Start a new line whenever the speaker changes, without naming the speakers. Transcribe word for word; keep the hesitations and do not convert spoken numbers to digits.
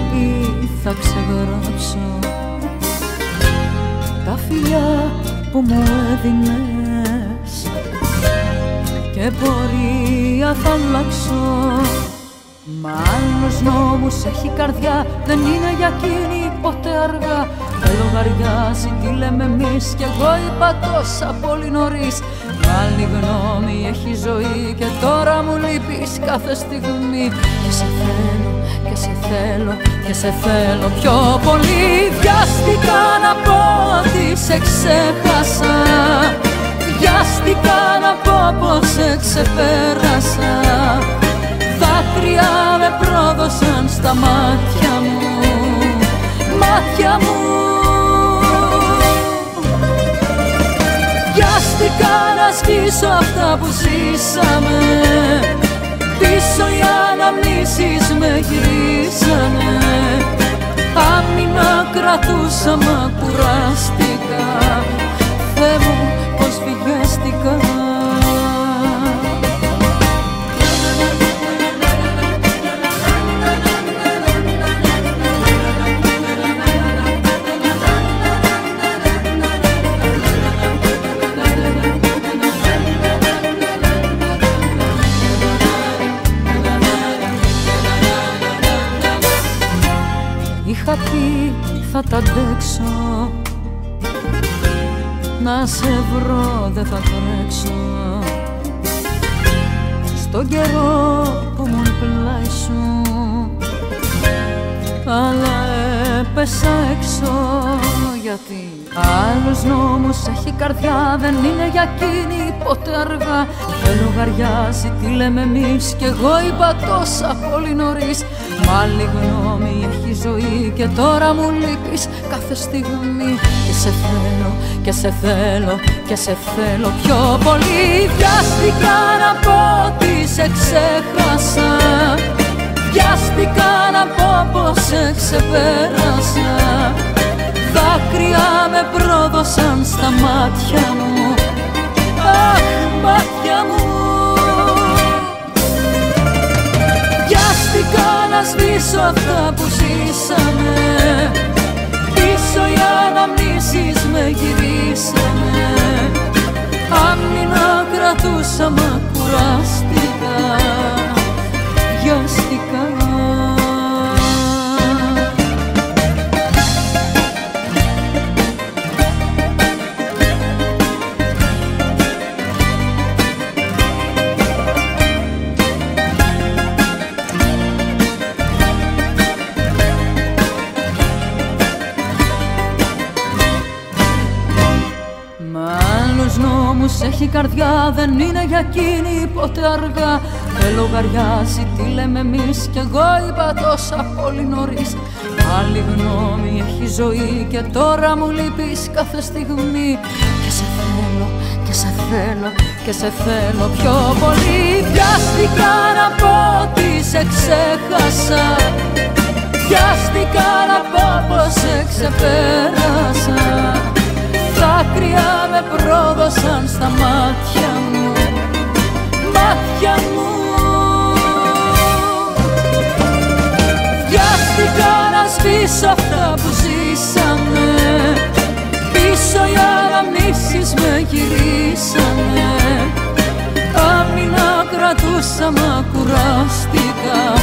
λύπη θα ξεγράψω τα φιλιά που μου έδινες και πορεία θα αλλάξω. Μα άλλος νόμος έχει καρδιά, δεν είναι για εκείνη ποτέ αργά. Δεν λογαριάζει τι λέμε εμείς κι εγώ είπα τόσα πολύ νωρίς. Άλλη γνώμη έχει ζωή και τώρα μου λείπεις κάθε στιγμή. Και σε θέλω, και σε θέλω, και σε θέλω πιο πολύ. Βιάστηκα να πω ότι σε ξέχασα, βιάστηκα να πω πως σε ξεπέρασα. Δάκρυα με πρόδωσαν στα μάτια μου, μάτια μου. Βιάστηκα να σβήσω αυτά που ζήσαμε, πίσω οι αναμνήσεις με γυρίσανε. Άμυνα κρατούσα μα κουράστηκα, Θεέ μου πως βιάστηκα. Είχα πει θα τα αντέξω, να σε βρω δεν θα τρέξω. Στον καιρό που μου πλάι σου, αλλά έπεσα έξω. Γιατί άλλος νόμος έχει καρδιά, δεν είναι για εκείνη ποτέ αργά. Δεν λογαριάζει τι λέμε εμείς κι εγώ είπα τόσα πολύ νωρίς. Μ' άλλη γνώμη έχει ζωή και τώρα μου λείπεις κάθε στιγμή. Και σε θέλω, και σε θέλω, και σε θέλω πιο πολύ. Βιάστηκα να πω ότι σε ξέχασα, βιάστηκα να πω πως σε ξεπέρασα. Δάκρυα με πρόδωσαν στα μάτια μου, αχ μάτια μου. Βιάστηκα να σβήσω αυτά που ζήσαμε, πίσω οι αναμνήσεις με γυρίσανε. Άμυνα κρατούσα μα κουράστηκα, βιάστηκα. Νόμους έχει καρδιά, δεν είναι για εκείνη ποτέ αργά. Δεν λογαριάζει τι λέμε εμείς κι εγώ είπα τόσα πολύ νωρίς. Άλλη γνώμη έχει ζωή και τώρα μου λείπεις κάθε στιγμή. Και σε θέλω, και σε θέλω, και σε θέλω πιο πολύ. Βιάστηκα να πω ότι σε ξέχασα, βιάστηκα να πω πως σε ξεπέρασα. Δάκρυα με πρόδωσαν στα μάτια μου, μάτια μου. Βιάστηκα να σβήσω αυτά που ζήσαμε, πίσω οι αναμνήσεις με γυρίσανε. Άμυνα κρατούσα μα κουράστηκα,